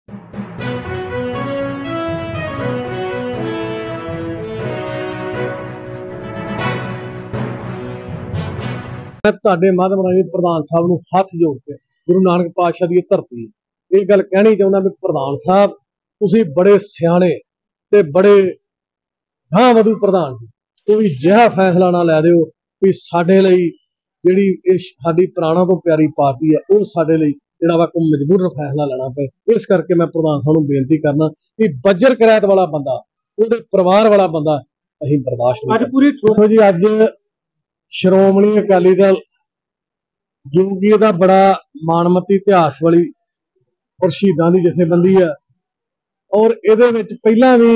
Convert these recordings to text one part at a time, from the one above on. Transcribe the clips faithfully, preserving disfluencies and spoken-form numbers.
मैं तुहाडे माध्यम राਹੀਂ प्रधान साहब नूं हथ जोड़ के गुरु नानक पातशाह दी धरती ये गल कहनी चाहुंदा भी प्रधान साहब तुसीं बड़े सियाणे ते बड़े हाँ वधू प्रधान जी कोई जिहा फैसला ना लै दिओ भी साडे लई जिहड़ी इह साडी प्राणा तो प्यारी पार्टी है वो साडे लई जिहड़ा वा कोई मजबूरन फैसला लेना पे। इस करके मैं प्रधान साहब नूं बेनती करना कि बज्जर करैत वाला बंदा ਉਹਦੇ परिवार वाला बंदा ਅਸੀਂ बर्दाश्त नहीं कर सकते जी। अज श्रोमणी अकाली दल जो कि ਇਹਦਾ बड़ा माणमती इतिहास वाली और शहीदां दी जथेबंदी है और ਇਹਦੇ ਵਿੱਚ ਪਹਿਲਾਂ भी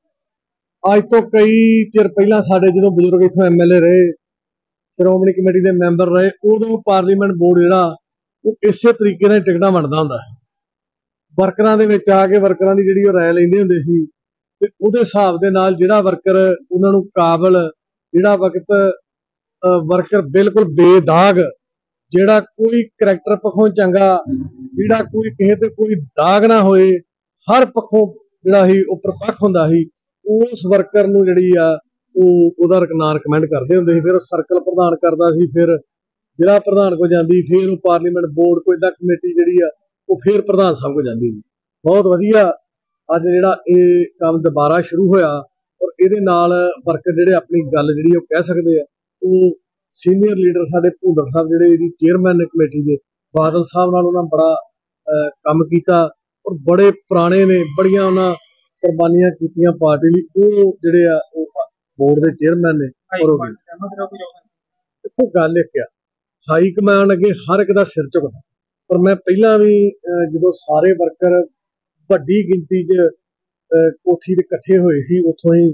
अज तो कई चिर पहला साडे ਜਦੋਂ बजुर्ग इत्थों एम एल ए रहे श्रोमणी कमेटी के मैंबर रहे उदों पार्लीमेंट बोर्ड जिहड़ा वो इसे तरीके नाल टिकटां वंडदा हुंदा है वर्करां दे विच आके वर्करां दी जिहड़ी राय लैंदे हुंदे सी ते उहदे हिसाब दे नाल जिहड़ा वर्कर उन्हां नूं काबिल जिहड़ा वक्त वर्कर बिल्कुल बेदाग जिहड़ा कोई करैक्टर पक्षों चंगा जिहड़ा कोई किसी ते कोई दाग ना होए हर पक्षों जिहड़ा ही वो प्रपक्ष हुंदा ही उस वर्कर नूं जिहड़ी आ ਉਹਦਾ नाम रिकमेंड करते हुंदे सी। फिर सर्कल प्रधान करदा सी फिर जिला प्रधान को जांदी फिर पार्लीमेंट बोर्ड कोई दा कमेटी जिहड़ी आ वो फिर प्रधान साहब को जांदी। बहुत वधिया अज जिहड़ा ये काम दोबारा शुरू होया और इहदे नाल वर्कर जिहड़े अपनी गल जिहड़ी वो कह सकदे आ। वो सीनियर लीडर साडे भूंदड़ साहब जिहड़े इहदी चेयरमैन ने कमेटी दे बादल साहब नाल उन्हां बड़ा काम कीता और बड़े पुराने ने बड़ियां उन्हां कुर्बानियां कीतियां पार्टी लई। वो जिहड़े आ बोर्ड के चेयरमैन ने और देखो गल एक हाई कमान अगे हर एक दा सिर झुकदा पर मैं पहला भी जो सारे वर्कर वड्डी गिनती च कोठी ते इकट्ठे होए सी उत्थों ही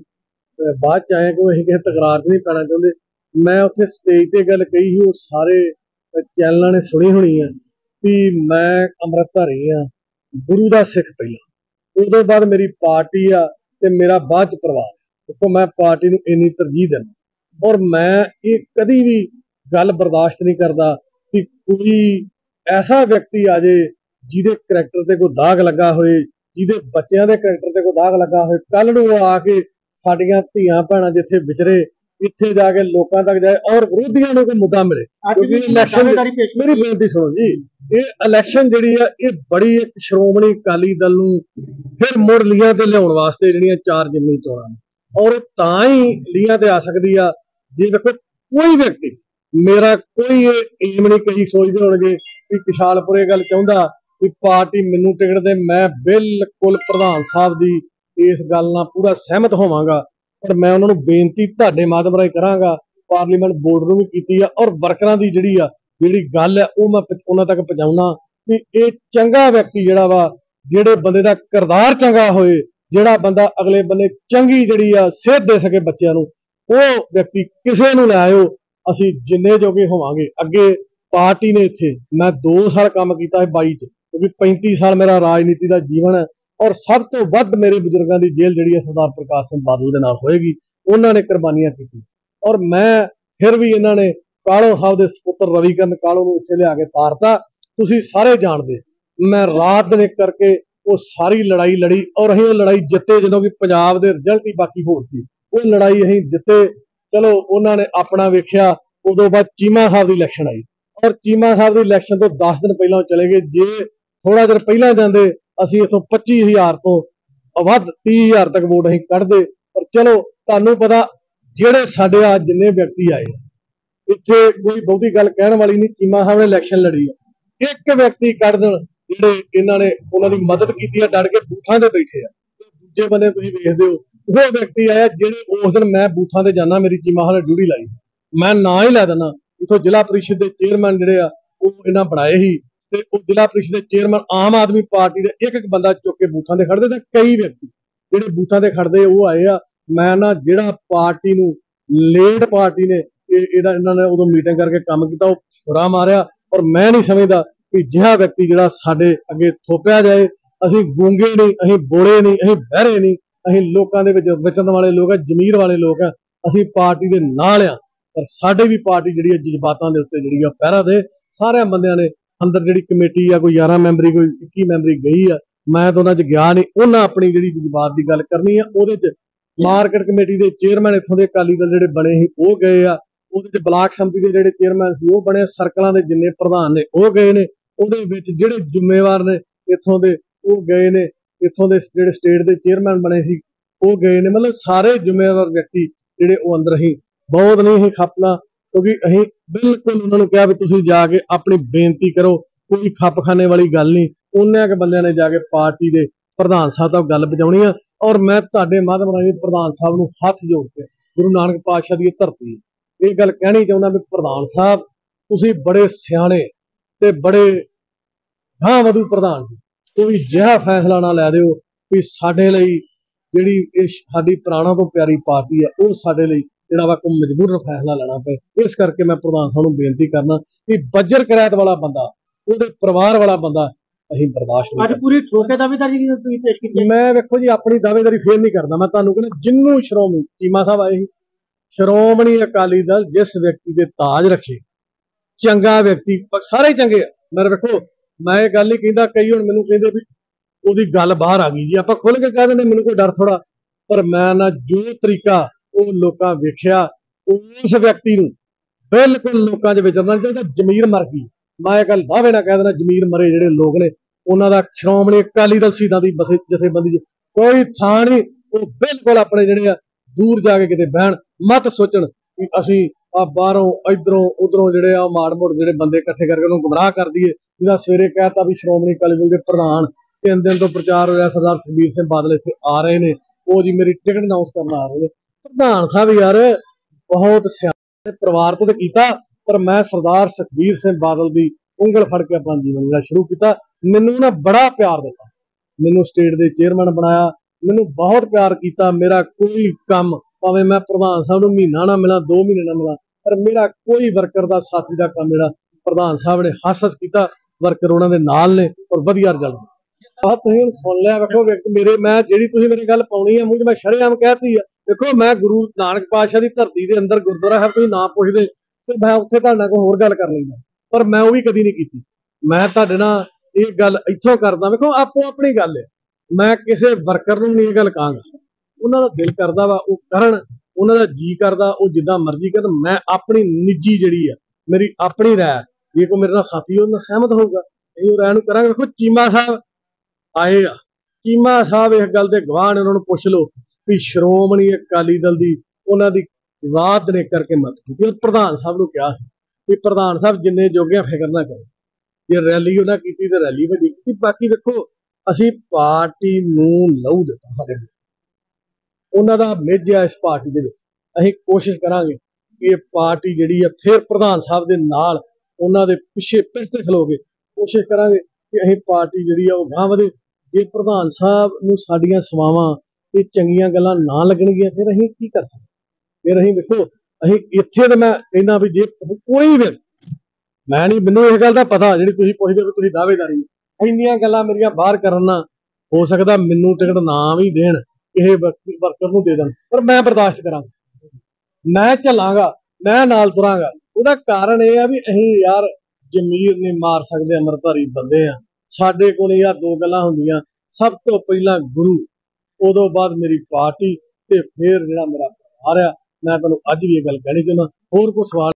बाद च आए कि असीं किसी तकरार च नहीं पैना चाहुंदे। मैं उत्थे स्टेज ते गल कही ही वो सारे चैनलों ने सुनी होनी है कि मैं अमृतधारी हाँ गुरु दा सिख पहला उदों बाद मेरी पार्टी आ ते मेरा बाद च परिवार। देखो मैं पार्टी नूं इन्नी तरजीह दिंदा और मैं ये कदी भी गल बर्दाश्त नहीं करता कि कोई ऐसा व्यक्ति आ जाए जिहदे करैक्टर ते कोई दाग लगा होए जिहदे बच्चों के करैक्टर ते कोई दाग लगा होए कल नूं आके साडियां धीआं भैणां जिथे विचरे इत्थे जाके लोकां तक जाए और विरोधियों को कोई मुद्दा मिले क्योंकि इलैक्शन मेरी बेनती सुनो जी ये इलैक्शन जिहड़ी आ ये बड़ी एक श्रोमणी अकाली दल नूं फिर मुड़ लीआं ते लिआउण वास्ते जिहड़ियां चार जिमनी चोणां और तां ही लीआं ते आ सकदी आ जे देखो कोई व्यक्ति मेरा कोई एम नहीं कही सोचते होणगे कि किशालपुर ये गल चाहुंदा कि पार्टी मैनूं टिकट दे मैं बिल्कुल प्रधान साहब दी इस गल नाल पूरा सहमत होवांगा पर मैं उन्हां नूं बेनती तुहाडे माध्यम राਹੀਂ करांगा पार्लीमेंट बोर्ड नूं भी कीती आ और वर्करां दी जिहड़ी आ जिहड़ी गल है वो मैं उन्हां तक पहुंचाउणा कि ये चंगा व्यक्ति जिहड़ा वा जिहड़े बंदे दा किरदार चंगा होए जिहड़ा बंदा अगले बंदे चंगी जिहड़ी आ सेहत दे सके बच्चों नूं वो व्यक्ति किसे नूं लै आयो असीं जिन्ने जोगे होवांगे। अगे पार्टी ने इत्थे मैं दो साल काम कीता है बाई च क्योंकि पैंती साल मेरा राजनीति का जीवन है और सब तो वध मेरे बजुर्गों की जेल जिहड़ी है सरदार प्रकाश सिंह बादल दे नाल होएगी उन्होंने कुर्बानियां कीती और मैं फिर भी इन्हों ने कालो साहब के सपुत्र रविकरण कालो नूं इत्थे लिया के तारता। तुसीं सारे जानदे मैं रात दिन करके वो सारी लड़ाई लड़ी और असीं लड़ाई जिते जो कि पंजाब के रिजल्ट ही बाकी होर सी वो लड़ाई असीं जिते। चलो उन्होंने अपना वेख्या उदों बाद चीमा साहब की इलैक्शन आई और चीमा साहब की इलैक्शन तो दस दिन पहलों चले गए जे थोड़ा देर पहला जाते असीं इत्थों पच्ची हज़ार तो वध तीह हज़ार तक वोट असीं कढ़दे। पर चलो तुहानूं पता जिहड़े साडे आ जिन्ने व्यक्ति आए इत्थे कोई बहुती गल कहण वाली नहीं। चीमा साहब ने इलैक्शन लड़ी है एक व्यक्ति कढ़ देण जिहड़े इन्हां ने उन्हां दी मदद कीती है डट के बूथां ते बैठे आ दूजे बंदे तुसीं वेखदे हो वो व्यक्ति आया जिहड़े उस दिन मैं बूथां ते जाना मेरी चीमा साहब ने ड्यूटी लाई मैं ना ही लै दिना इत्थों जिला परिषद के चेयरमैन जिहड़े आ वो इन्हां बनाए ही ते वो जिला परिषद के चेयरमैन आम आदमी पार्टी दे एक एक बंदा चुक के बूथां ते खड़दे ते कई व्यक्ति जिहड़े बूथां ते खड़दे वो आए आ। मैं ना जिहड़ा पार्टी नूं लेट पार्टी ने इहदा इन्हां ने उदों मीटिंग करके काम कीता वो छुरा मारिया और मैं नहीं समझदा कि जिहा व्यक्ति जिहड़ा साडे अगे थोपिया जाए। असीं गूंगे नहीं असीं बोले नहीं असीं बहरे नहीं असीं लोकां दे विच विचरण वाले लोक आ जमीर वाले लोक आ असीं पार्टी दे नाल आ पर साडे भी पार्टी जिहड़ी जज्बातां दे उत्ते जिहड़ी पहरा दे सारे बंदियां ने अंदर जिहड़ी कमेटी आ कोई ग्यारह मैंबरी कोई इक्की मैंबरी गई आ मैं तो उन्होंने गया नहीं। उन्हें अपनी जी जज्बात की गल करनी है। वो मार्केट कमेटी के चेयरमैन इतों के अकाली दल जो बने ही वो गए आ। वो ब्लाक समिति के जोड़े चेयरमैन से वो बने, सर्कलों के जिन्ने प्रधान ने वो गए ने, जोड़े जिम्मेवार ने इतों के वो गए ने, इतों के जोड़े स्टेट के चेयरमैन बने सी वो गए ने। मतलब सारे जिम्मेवार व्यक्ति जोड़े वो अंदर ही बहुत नहीं ही खपना, क्योंकि अं बिल्कुल उन्होंने कहा भी तुम जाके अपनी बेनती करो, कोई खप खाने वाली गल नहीं। उन्ने के बंदे ने जाके पार्टी के प्रधान साहब तक गल पहुंचानी है। और मैं तुहाडे माध्यम राही प्रधान साहब नूं हथ जोड़ के गुरु नानक पातशाह की धरती ये गल कहनी चाहुंदा भी प्रधान साहब तुसीं बड़े सियाणे ते बड़े गां वधू प्रधान जी, कोई जिहा फैसला ना लै दिओ भी साडे लई जिहड़ी इह साडी प्राणा तो प्यारी पार्टी है वो साडे लई जिहड़ा वा कोई मजबूरन फैसला लेना पे। इस करके मैं प्रधान साहब नूं बेनती करना कि बजर करैत वाला बंदा, उहदे परिवार वाला बंदा ਅਸੀਂ ਬਰਦਾਸ਼ਤ ਨਹੀਂ ਕਰ पूरी ठोके दावेदारी ਤੁਸੀਂ ਪੇਸ਼ ਕੀਤੀ। मैं वेखो जी अपनी दावेदारी फेर नहीं करना। मैं तुहानूं कहना जिन्नू श्रोमणी चीमा साहब आए ही श्रोमणी अकाली दल जिस व्यक्ति दे ताज रखे चंगा व्यक्ति सारे चंगे आ। मैं वेखो मैं ये गल नहीं कहता, कई हुण मैनूं कहंदे भी ਉਹਦੀ गल बाहर आ गई जी, आपां खुल के कह दिंदे मैनूं कोई डर थोड़ा। पर मैं ना जो तरीका वो लोकां वेखिया उस व्यक्ति नूं बिल्कुल लोकां च विचरना चाਹੀਦਾ, जमीर मर गई। मैं ये गल दावे ना कह देना जमीर मरे जिहड़े लोग ने उन्हां दा श्रोमणी अकाली दल सीधां दी जथेबंदी च कोई थां नहीं। वो बिल्कुल अपने जिहड़े आ दूर जाके किते बहन, मत सोचण कि असीं आ बाहरों इधरों उधरों जिहड़े आ माड़ मोड़ जिहड़े बंदे इकट्ठे करके उन्होंने गुमराह कर दईए। जिहदा सवेरे कहता भी श्रोमणी अकाली दल दे प्रधान तीन दिन तो प्रचार होया सरदार सुखबीर सिंह बादल इत्थे आ रहे ने, वो जी मेरी टिकट अनाउंस करना आ रहे ने। प्रधान साहब यार बहुत सियाणे परिवार तो कीता, पर मैं सरदार सुखबीर सिंह बादल दी उंगल फड़ के अपना जीवन जीना शुरू किया। मैनू ना बड़ा प्यार दिता, मैनू स्टेट के चेयरमैन बनाया, मैनू बहुत प्यार किया। मेरा कोई काम भावें मैं प्रधान साहब नूं महीना ना मिला, दो महीने ना मिला, पर मेरा कोई वर्कर का साथी का काम मेरा प्रधान साहब ने हस हस किया। वर्कर उन्होंने नाल ने और वधिया रिजल्ट आ तुसीं सुन लिया। वेखो मेरे मैं जिहड़ी तुसीं मेरी गल पाउणी है मूँह च मैं शरेआम कहती है। देखो मैं गुरु नानक पातशाह की धरती के अंदर गुरुद्वारा साहब तुसीं ना पुछदे ते मैं उत्थे तुहाडे नाल कोई होर गल कर लैंदा, पर मैं वो भी कदी नहीं की। मैं तुहाडे नाल ये गल इत्थों करदा, वेखो आपो अपनी गल है। मैं किसी वर्कर नूं नहीं गल कहांगा, उन्हां दा दिल करदा वा वो करन, उन्हां दा जी करदा वो जिद्दां मर्जी करन। मैं अपनी निजी जिहड़ी है मेरी अपनी राय, जे कोई मेरे नाल साथी उहदे नाल सहमत होऊगा ਅਸੀਂ ਉਹ ਰਾय ਨੂੰ ਕਰਾਂਗੇ। ਵੇਖੋ ਚੀਮਾ ਸਾਹਿਬ ਆਏ ਆ, ਚੀਮਾ ਸਾਹਿਬ ਇਸ ਗੱਲ ਦੇ ਗਵਾਹ ਨੇ, ਉਹਨਾਂ ਨੂੰ ਪੁੱਛ ਲਓ ਵੀ ਸ਼੍ਰੋਮਣੀ ਅਕਾਲੀ ਦਲ ਦੀ ਉਹਨਾਂ ਦੀ ਰਾਤ ਨੇ ਕਰਕੇ ਮਤ ਕੀਤੀ। ਉਹ ਪ੍ਰਧਾਨ ਸਾਹਿਬ ਨੂੰ ਕਿਹਾ ਸੀ ਵੀ ਪ੍ਰਧਾਨ ਸਾਹਿਬ ਜਿੰਨੇ ਜੋਗੇ ਫਿਕਰ ਨਾ ਕਰੋ, ਜੇ ਰੈਲੀ ਉਹਨਾਂ ਕੀਤੀ ਤੇ ਰੈਲੀ ਵੱਡੀ ਕੀਤੀ। ਬਾਕੀ ਵੇਖੋ ਅਸੀਂ ਪਾਰਟੀ ਨੂੰ ਲਹੂ ਦਿੱਤਾ, ਸਾਡੇ ਉਹਨਾਂ ਦਾ ਮੇਜਾ ਇਸ ਪਾਰਟੀ ਦੇ ਵਿੱਚ। ਅਸੀਂ ਕੋਸ਼ਿਸ਼ ਕਰਾਂਗੇ ਕਿ ਇਹ ਪਾਰਟੀ ਜਿਹੜੀ ਆ ਫਿਰ ਪ੍ਰਧਾਨ ਸਾਹਿਬ ਦੇ ਨਾਲ ਉਹਨਾਂ ਦੇ ਪਿੱਛੇ ਪਿੱਛੇ ਖਲੋ ਕੇ कोशिश करांगे कि असीं पार्टी जिहड़ी आ ओह गांह वधे। जे प्रधान साहब नूं साडीआं सवावां ते चंगीआं गल्लां ना लगणगीआं फिर असीं की कर सकदे। फिर असीं देखो असीं इत्थे ते मैं कहना भी जे कोई भी मैं नहीं, मैनूं इस गल दा पता जिहड़ी तुसीं पुछदे हो तुसीं दावेदारी इंनियां गल्लां मेरियां बाहर करन ना हो सकदा मैनूं टिकट ना भी देण, किसी वर्कर नूं दे देण, पर मैं बर्दाश्त करांगा, मैं झल्लांगा, मैं नाल तुरांगा। ਉਹਦਾ ਕਾਰਨ ਇਹ ਆ ਵੀ ਅਸੀਂ ਯਾਰ ਜ਼ਮੀਰ ਨਹੀਂ ਮਾਰ ਸਕਦੇ, ਅੰਮ੍ਰਿਤਧਾਰੀ ਬੰਦੇ ਆ। ਸਾਡੇ ਕੋਲ ਇਹ ਦੋ ਗੱਲਾਂ ਹੁੰਦੀਆਂ, ਸਭ ਤੋਂ ਪਹਿਲਾਂ ਗੁਰੂ, ਉਦੋਂ ਬਾਅਦ ਮੇਰੀ ਪਾਰਟੀ, ਤੇ ਫਿਰ ਜਿਹੜਾ ਮੇਰਾ ਪਰਿਵਾਰ ਆ। ਮੈਂ ਤੁਹਾਨੂੰ ਅੱਜ ਵੀ ਇਹ ਗੱਲ ਕਹਿਣੀ ਚਾਹੁੰਦਾ। ਹੋਰ ਕੋਈ ਸਵਾਲ